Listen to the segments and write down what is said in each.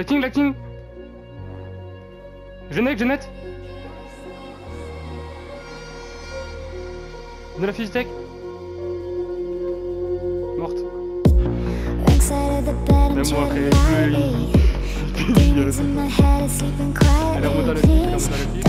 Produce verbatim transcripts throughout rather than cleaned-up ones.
Lighting, lighting. Genette, Genette. De la physique. Morte. Même moi après, elle est remontée à la vie, elle est remontée à la vie.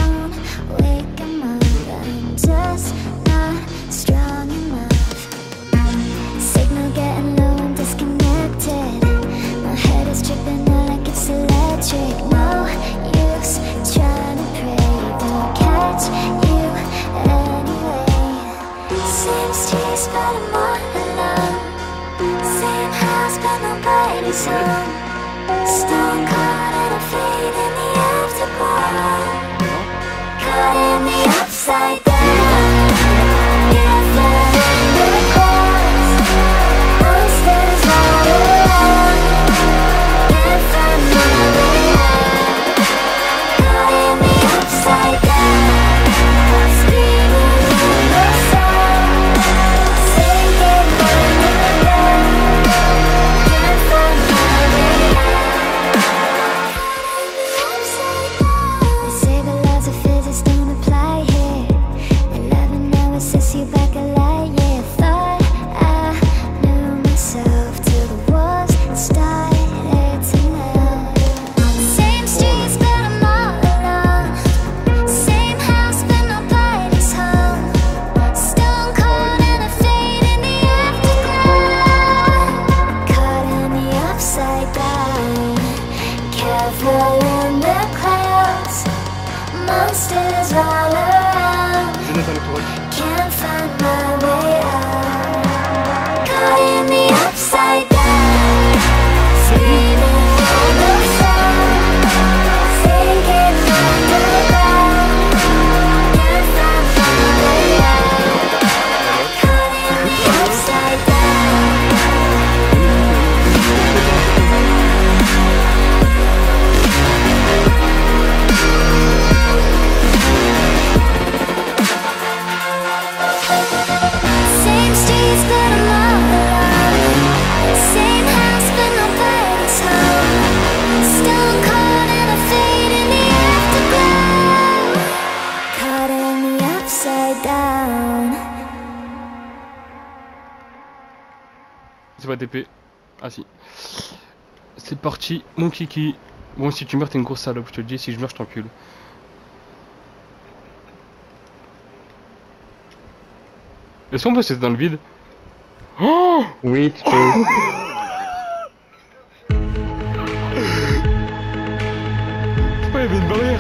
Stone cold and a fade in the afterglow. Caught in the upside down. If they're in the clouds, monsters all around. Can't find my way out. Caught in the upside down. Screaming in the sound. Sinking underground. Can't find my way out. They say the laws of physics don't apply here. Eleven never sets you back a light year. Thought I knew myself till the wars started to melt. Same streets but I'm all alone. Same house but nobody's home. Stone cold and a fade in the afterglow. Caught in the upside down. Careful in the clouds. Monsters all around. Genette à l'étoile. Can't find my way out. Caught in the upside down. Screaming for the sound. Sinking underground. Can't find my way out. Caught in the upside down. Same streets but I'm all alone. Same house but nobody's home. Stone cold and a fade in the afterglow. Caught in the upside down. C'est pas T P. Ah si. C'est parti, mon kiki. Bon, si tu meurs, t'es une grosse salope, je te le dis. Si je meurs, je t'encule. Est-ce qu'on peut se dans le vide? Oh! Oui, tu peux. Je sais pas, il y avait une barrière.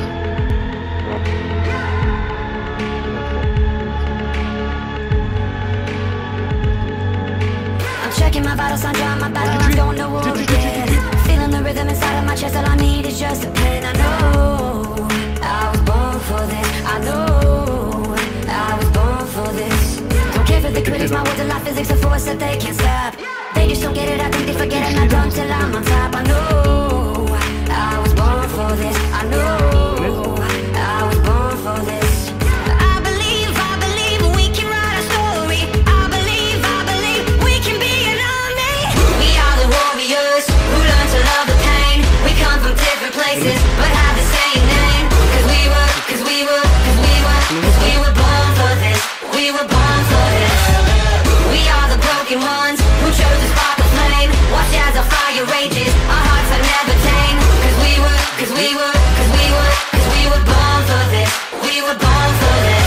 I'm checking my vitals, I'm drawing my battle, I don't know what we did. Feeling the rhythm inside of my chest, all I need is just a pen. I know I was born for this. I know I was born for this. Don't care for the critics, my words are like physics, a force that they can't stop. They just don't get it, I think they forget it, and I don't till I'm on top. I know I was born for this. I know I was born for this. I believe, I believe we can write a story. I believe, I believe we can be an army. We are the warriors who learn to love the pain. We come from different places but have the same name. Cause we were, cause we were, cause we were, cause we were born for this. We were born for this. We are the broken ones who chose to spark a flame. Watch as our fire rages, our hearts are never tame. Cause we were, cause we were, cause we were, cause we were born for this. We were born for this.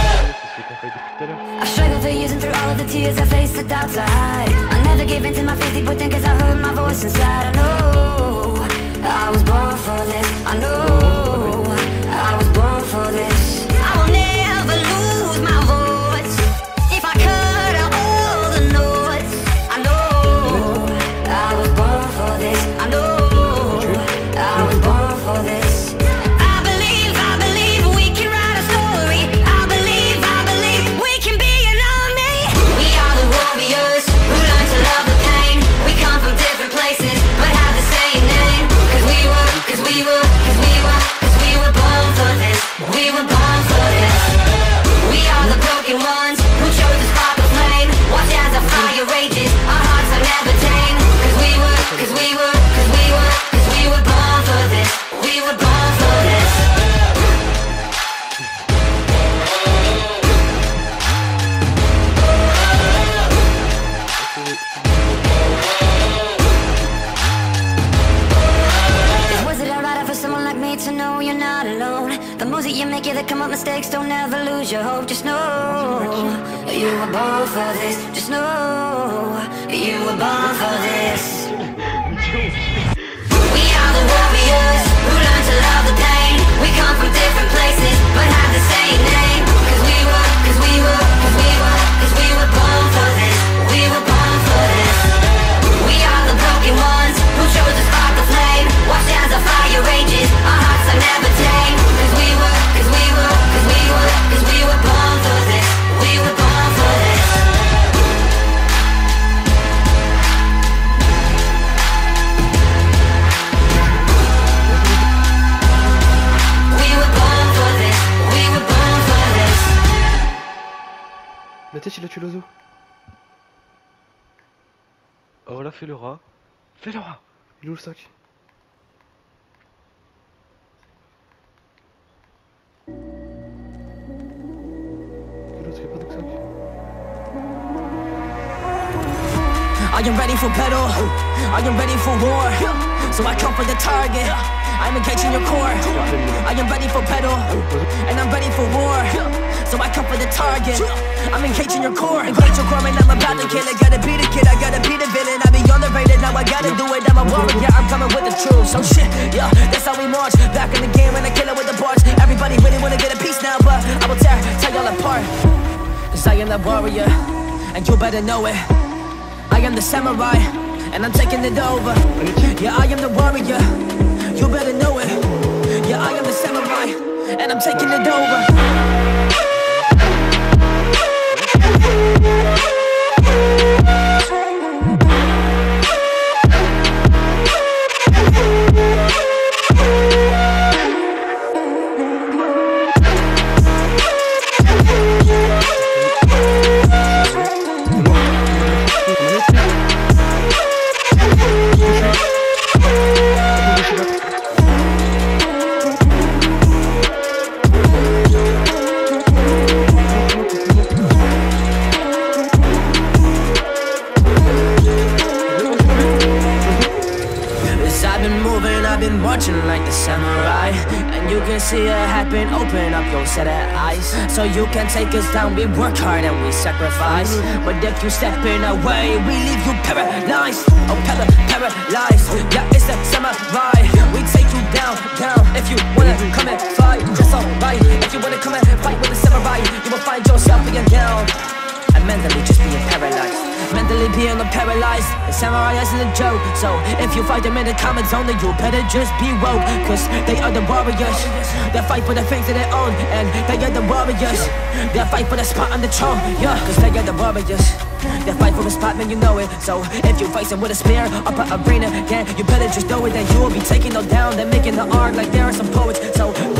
I struggled for years and through all of the tears I faced the doubts I hide. I never gave in to my fears, people think cause I heard my voice inside. I know I was born for this. I know I was born for this. I will never lose my voice. If I cut out all the noise, I know I was born for this. I know I was born for this. I believe, I believe we can write a story. I believe, I believe we can be an army. We are the warriors who learn to love the pain. We come from different places but have the same name. Cause we were, cause we were, cause we were to know you're not alone. The moves that you make, yeah, they come up mistakes. Don't ever lose your hope. Just know you were born for this. Just know you were born for this. We are the warriors who learn to love the pain. We come from different places, but have the same name. Cause we were, cause we were, cause we were, cause we were born for this. We were born for this. We are the broken ones who chose to spark the flame. Watch as the fire rages, our hearts are never tame. Cause we were, cause we were, cause we were, cause we were born for this. We were born for this. We were born for this. We were born for this. La tête, il a tué l'oiseau. Oh là, fais le rat. Fais le rat. Il est où le sac? L'autre, il n'y a pas de sac. I am ready for battle, I am ready for war. So I come for the target, I'm engaging your core. I am ready for battle, and I'm ready for war. So I come for the target, I'm engaging your core. Engage your core and I'm about to kill it. Gotta be the kid, I gotta be the villain. I be on the rated, now I gotta do it. I'm a warrior, I'm coming with the truth. So shit, yeah, that's how we march. Back in the game and I kill it with the bars. Everybody really wanna get a piece now, but I will tear, tear y'all apart. Cause I am the warrior, and you better know it. I am the samurai, and I'm taking it over. Yeah, I am the warrior, you better know it. Yeah, I am the samurai, and I'm taking it over. Like the samurai, and you can see it happen. Open up your set of eyes, so you can take us down. We work hard and we sacrifice, but if you step in our way, we leave you paralyzed. Oh, para paralyzed. Yeah, it's the samurai. We take you down, down. If you wanna come and fight, that's alright. If you wanna come and fight with the samurai, you will find yourself being down and mentally just being paralyzed. Mentally being paralyzed, the samurai isn't a joke. So if you fight them in the comment zone, then you better just be woke. Cause they are the warriors, they fight for the things that they own. And they are the warriors, they fight for the spot on the throne. Yeah, cause they are the warriors, they fight for the spot, man, you know it. So if you face them with a spear up an arena, then you better just know it. That you will be taking them down, they're making the art like there are some poets. So